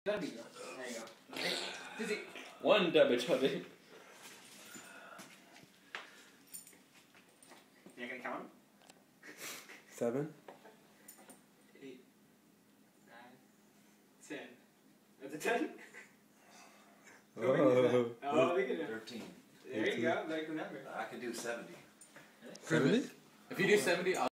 There you go. Dizzy. One damage, honey. You're gonna count? 7. 8, 9, 10. That's a 10? Oh. Oh, look at it. 13. There you go, like the number. I could do 70. 70? If you do 70, I'll